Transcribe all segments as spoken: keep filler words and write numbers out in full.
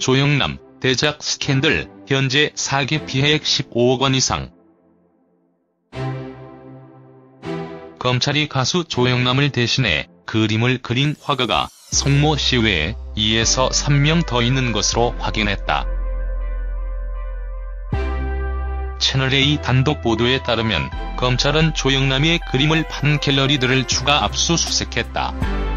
조영남, 대작 스캔들, 현재 사기 피해액 십오억 원 이상. 검찰이 가수 조영남을 대신해 그림을 그린 화가가 송모 씨 외에 이에서 삼 명 더 있는 것으로 확인했다. 채널A 단독 보도에 따르면 검찰은 조영남의 그림을 판 갤러리들을 추가 압수수색했다.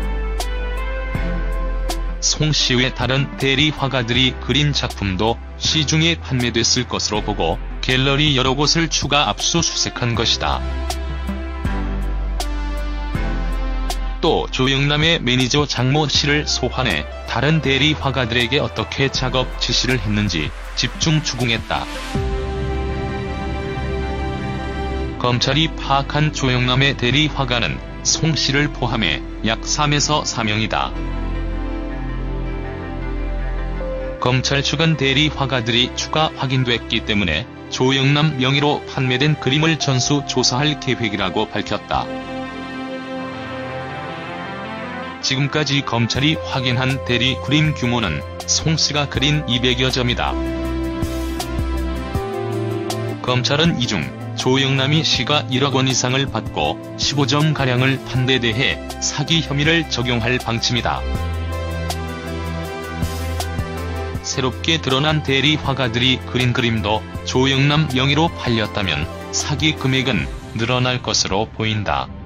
송 씨 외 다른 대리 화가들이 그린 작품도 시중에 판매됐을 것으로 보고 갤러리 여러 곳을 추가 압수수색한 것이다. 또 조영남의 매니저 장모 씨를 소환해 다른 대리 화가들에게 어떻게 작업 지시를 했는지 집중 추궁했다. 검찰이 파악한 조영남의 대리 화가는 송 씨를 포함해 약 삼에서 사 명이다. 검찰 측은 대리 화가들이 추가 확인됐기 때문에 조영남 명의로 판매된 그림을 전수 조사할 계획이라고 밝혔다. 지금까지 검찰이 확인한 대리 그림 규모는 송 씨가 그린 이백여 점이다. 검찰은 이중 조영남이 시가 일억 원 이상을 받고 십오 점가량을 판 데 대해 사기 혐의를 적용할 방침이다. 새롭게 드러난 대리 화가들이 그린 그림도 조영남 명의로 팔렸다면 사기 금액은 늘어날 것으로 보인다.